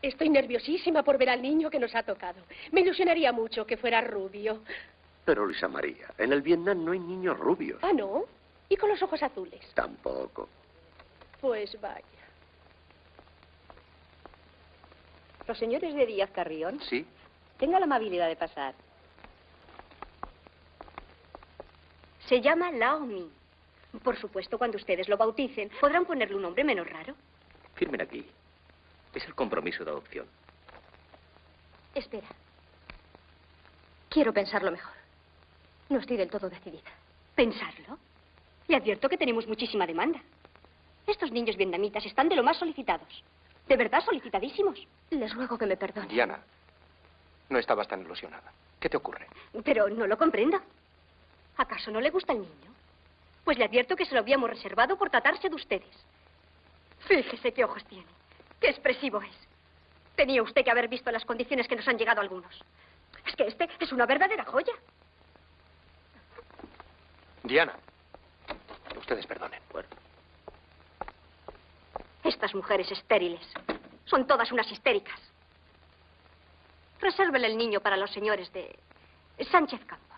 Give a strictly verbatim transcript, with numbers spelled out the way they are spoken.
Estoy nerviosísima por ver al niño que nos ha tocado. Me ilusionaría mucho que fuera rubio. Pero, Luisa María, en el Vietnam no hay niños rubios. ¿Ah, no? ¿Y con los ojos azules? Tampoco. Pues vaya. ¿Los señores de Díaz Carrión? Sí. Tenga la amabilidad de pasar. Se llama Lao Mi. Por supuesto, cuando ustedes lo bauticen, podrán ponerle un nombre menos raro. Firmen aquí. Es el compromiso de adopción. Espera. Quiero pensarlo mejor. No estoy del todo decidida. ¿Pensarlo? Le advierto que tenemos muchísima demanda. Estos niños vietnamitas están de lo más solicitados. De verdad solicitadísimos. Les ruego que me perdonen. Diana, no estabas tan ilusionada. ¿Qué te ocurre? Pero no lo comprendo. ¿Acaso no le gusta el niño? Pues le advierto que se lo habíamos reservado por tratarse de ustedes. Fíjese qué ojos tiene. Qué expresivo es. Tenía usted que haber visto las condiciones que nos han llegado algunos. Es que este es una verdadera joya. Diana, ustedes perdonen. Bueno. Estas mujeres estériles son todas unas histéricas. Resérvele el niño para los señores de Sánchez Campo.